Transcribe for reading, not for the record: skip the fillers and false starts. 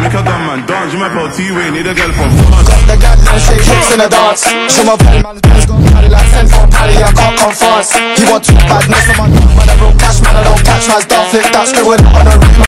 make a gun man dance. You might put T-Way, need a girl from France. Got the gal and shake hips in the dance. Show my body man's got body like send for Paddy, I can't come fast. He want too badness, I'm on man, I don't catch man, I don't catch man's don't flick that screw it on the rim.